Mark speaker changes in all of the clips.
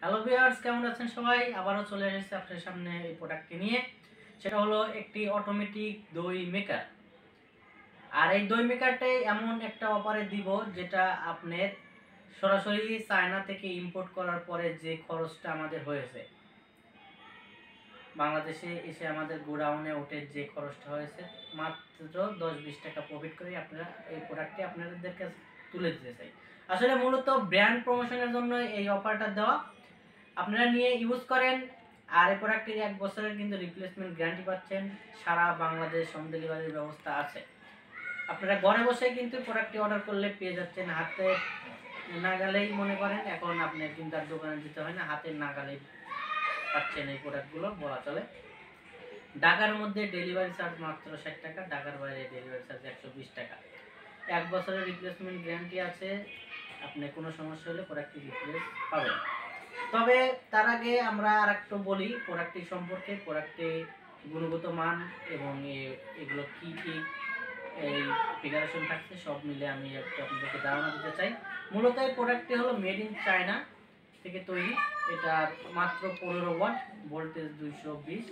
Speaker 1: Hello viewers, কেমন আছেন সবাই? আবারও চলে এসেছি আপনাদের সামনে এই প্রোডাক্টটি নিয়ে। সেটা হলো একটি অটোমেটিক দই মেকার। আর এই দই মেকারটাই এমন একটা অফারে দিব যেটা আপনার সরাসরি চায়না থেকে ইম্পোর্ট করার পরে যে খরচটা আমাদের হয়েছে, বাংলাদেশে এসে আমাদের গোডাউনে ওঠে যে খরচটা হয়েছে, মাত্র 10-20 টাকা প্রফিট করে আপনারা এই প্রোডাক্টটি আপনাদের কাছে তুলে দিতে চাই। আসলে মূলত ব্র্যান্ড প্রমোশনের জন্য এই অফারটা দেওয়া। আপনারা নিয়ে ইউজ করেন। আর এই প্রোডাক্টের 1 বছরের কিন্তু রিপ্লেসমেন্ট গ্যারান্টি পাচ্ছেন। সারা বাংলাদেশ হোম ডেলিভারির ব্যবস্থা আছে। আপনারা ঘরে বসে কিন্তু প্রোডাক্টটি অর্ডার করলে পেয়ে যাচ্ছেন হাতে নাগালেই। মনে করেন এখন আপনি কিন্তু আর দোকানে যেতে হয় না, হাতের নাগালেই পাচ্ছেন এই প্রোডাক্টগুলো বলা চলে। ঢাকার মধ্যে ডেলিভারি চার্জ মাত্র 60 টাকা, ঢাকার বাইরে ডেলিভারি চার্জ 120 টাকা। 1 বছরের রিপ্লেসমেন্ট গ্যারান্টি আছে। আপনি কোনো সমস্যা হলে প্রোডাক্টটি রিপ্লেস পাবেন। তবে তার আগে আমরা আরেকটু বলি প্রোডাক্টটি সম্পর্কে। প্রোডাক্টে গুণগত মান এবং এগুলো কি কি এই ফিগারেশন থাকছে সব মিলে আমি একটু আপনাদেরকে ধারণা দিতে চাই। মূলত এই প্রোডাক্টটি হলো মেড ইন চায়না থেকে তৈরি। এটা মাত্র 15 ওয়াট, ভোল্টেজ 220।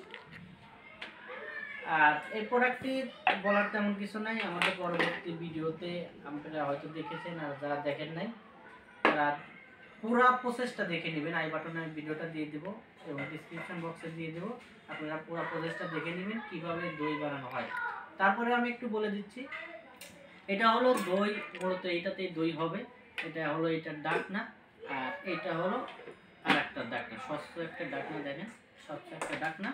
Speaker 1: আর এই প্রোডাক্টটি বলার তেমন কিছু নাই, আমাদের পরবর্তী ভিডিওতে আপনারা হয়তো দেখেছেন, আর যারা দেখেন নাই তারা পুরো প্রসেসটা দেখে নেবেন। আই বাটনে ভিডিওটা দিয়ে দেব এবং ডিসক্রিপশন বক্সে দিয়ে দেব। আপনারা পুরো প্রসেসটা দেখে নেবেন কিভাবে দই বানানো হয়। তারপরে আমি একটু বলে দিচ্ছি, এটা হলো দই, মূলত এইটাতেই দই হবে। এটা হলো এটার ডাকনা, আর এটা হলো আর একটা ডাকনা, স্বচ্ছ একটা ডাকনা। দেখেন, স্বচ্ছ একটা ডাকনা।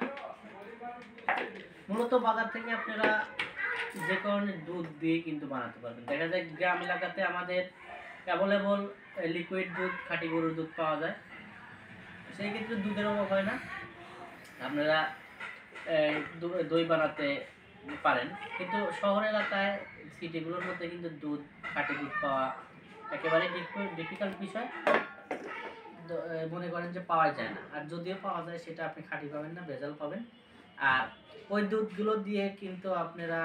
Speaker 1: মূলত বাজার থেকে আপনারা যে কারণে দুধ দিয়ে কিন্তু বানাতে পারবেন। দেখা যায় গ্রাম এলাকাতে আমাদের অ্যাভেলেবল লিকুইড দুধ, খাঁটি গরুর দুধ পাওয়া যায়, সেই ক্ষেত্রে দুধের অভাব হয় না, আপনারা দই বানাতে পারেন। কিন্তু শহর এলাকায়, সিটিগুলোর মধ্যে কিন্তু দুধ, খাঁটি দুধ পাওয়া একেবারে ডিফিকাল্ট বিষয়। মনে করেন যে পাওয়া যায় না, আর যদিও পাওয়া যায় সেটা আপনি খাঁটি পাবেন না, ভেজাল পাবেন। আর ওই দুধগুলো দিয়ে কিন্তু আপনারা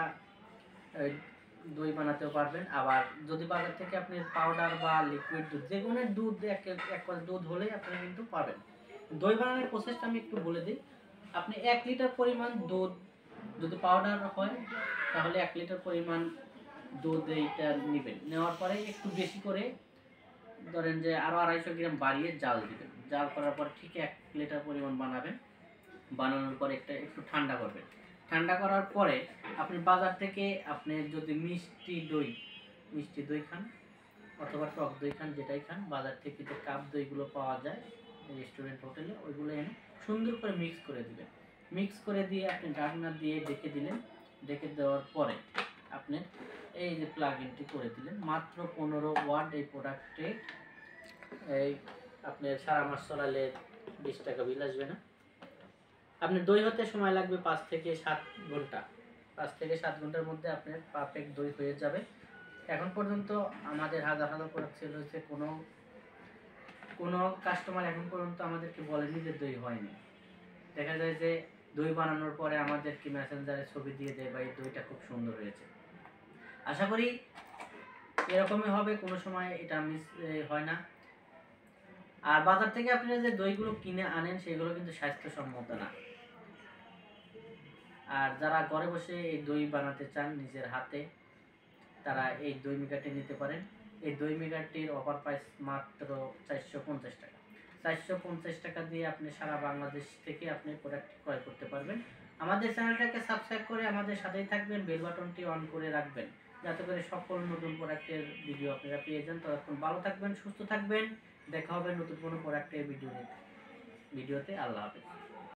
Speaker 1: দই বানাতেও পারবেন। আবার যদি বাজার থেকে আপনি পাউডার বা লিকুইড দুধ, যে কোনো দুধ এক দুধ হলেই আপনি কিন্তু পাবেন। দই বানানোর প্রসেসটা আমি একটু বলে দিই। আপনি 1 লিটার পরিমাণ দুধ যদি পাউডার হয়, তাহলে 1 লিটার পরিমাণ দুধ এইটা নেবেন। নেওয়ার পরে একটু বেশি করে, ধরেন যে আরও 250 গ্রাম বাড়িয়ে জাল দিবেন। জাল করার পর ঠিক 1 লিটার পরিমাণ বানাবেন। বানানোর পরে একটু ঠান্ডা করবেন। ঠান্ডা করার পরে আপনি বাজার থেকে আপনি যদি মিষ্টি দই খান অথবা টক দই খান, যেটাই খান, বাজার থেকে যে কাপ দইগুলো পাওয়া যায় রেস্টুরেন্ট, হোটেলে, ওইগুলো এনে সুন্দর করে মিক্স করে দিবেন। মিক্স করে দিয়ে আপনি ঢাকনা দিয়ে ঢেকে দিলেন। ঢেকে দেওয়ার পরে আপনি এই যে প্লাগ ইনটি করে দিলেন। মাত্র 15 ওয়াট এই প্রোডাক্টে এই আপনার সারা মাস চলালে 20 টাকা বিল আসবে না। আপনার দই হতে সময় লাগবে 5 থেকে 7 ঘন্টা। 5 থেকে 7 ঘন্টার মধ্যে আপনার পারফেক্ট দই হয়ে যাবে। এখন পর্যন্ত আমাদের হাজার প্রোডাক্ট সেল হয়েছে, কোনো কাস্টমার এখন পর্যন্ত আমাদেরকে বলেনি যে দই হয়নি। দেখা যায় যে দই বানানোর পরে আমাদেরকে মেসেঞ্জারে ছবি দিয়ে দেয়, বা এই দইটা খুব সুন্দর হয়েছে। আশা করি এরকমই হবে, কোনো সময় এটা মিস হয় না। আর বাজার থেকে আপনারা যে দইগুলো কিনে আনেন সেগুলো কিন্তু স্বাস্থ্যসম্মত না। আর যারা ঘরে বসে এই দই বানাতে চান নিজের হাতে, তারা এই দই মেকারটি নিতে পারেন। এই দই মেকারটির অফার প্রাইস মাত্র 450 টাকা। 450 টাকা দিয়ে আপনি সারা বাংলাদেশ থেকে আপনি প্রোডাক্ট ক্রয় করতে পারবেন। আমাদের চ্যানেলটাকে সাবস্ক্রাইব করে আমাদের সাথেই থাকবেন, বেল বাটনটি অন করে রাখবেন, যাতে করে সকল নতুন প্রোডাক্টের ভিডিও আপনারা পেয়ে যান। ততক্ষণ ভালো থাকবেন, সুস্থ থাকবেন। দেখা হবে নতুন কোনো প্রোডাক্টের ভিডিওতে। আল্লাহ হাফেজ।